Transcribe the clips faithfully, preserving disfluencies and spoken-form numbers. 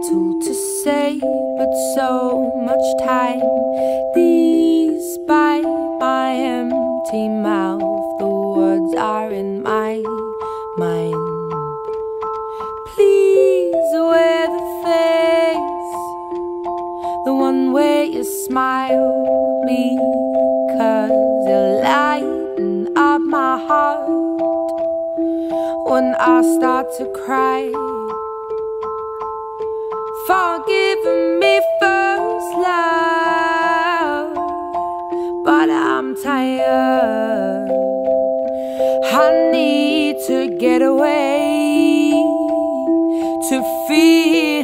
little to say, but so much time. Despite my empty mouth, the words are in my mind. Please wear the face, the one where you smile, because you lighten up my heart when I start to cry. Forgive me first, love, but I'm tired. I need to get away, to feel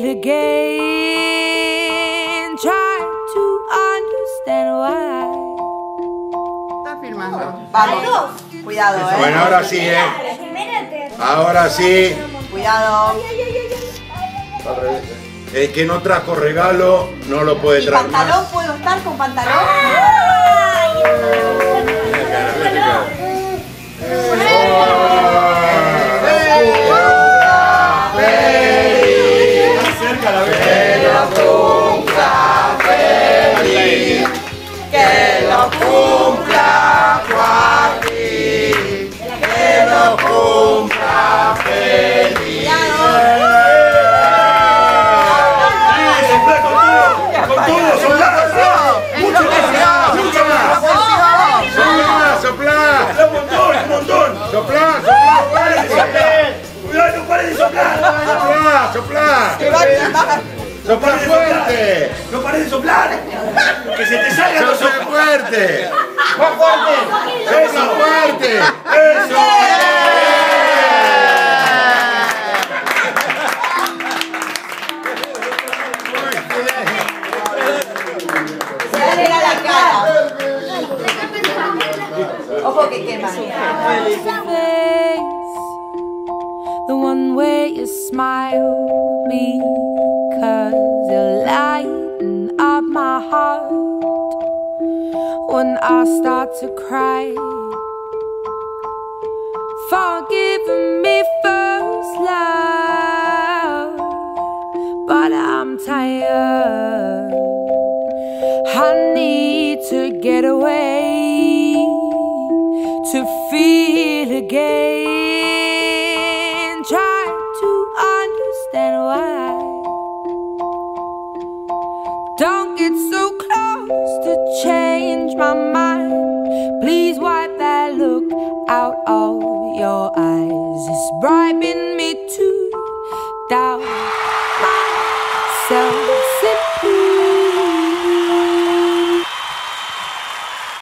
again. Try to understand why. Está filmando. Vamos, cuidado, eh. Bueno, ahora sí, eh. Ahora sí. Cuidado. El que no trajo regalo no lo puede ¿Y traer pantalón? más. ¿Puedo estar con pantalón? Cerca la vez. Que lo cumpla Joaquín, que lo cumpla feliz. Con todo, soplá, mucho más, mucho más. Soplá, soplá, un montón, un montón. Soplá, soplá, fuerte. Cuidado, no pares de soplar. Soplá, soplá. Sopla fuerte. No pares de soplar. Que se te salga los ojos. Sopla fuerte. Más fuerte. Sopla fuerte. Eso. Se alegra la cara. Ojo que quema. The one where you smile, because you lighten up my heart when I start to cry. Forgive me first, love, but I'm tired. I need to get away, to feel again. Try to understand why. Don't get so close to change my mind. Please wipe that look out of your eyes. It's bribing me to doubt myself.